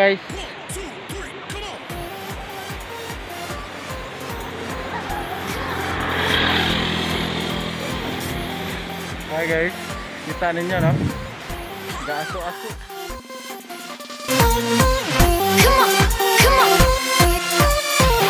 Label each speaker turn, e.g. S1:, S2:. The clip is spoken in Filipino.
S1: guys. Hi guys, kita ninyo no? Gaaso-aso.
S2: Come on.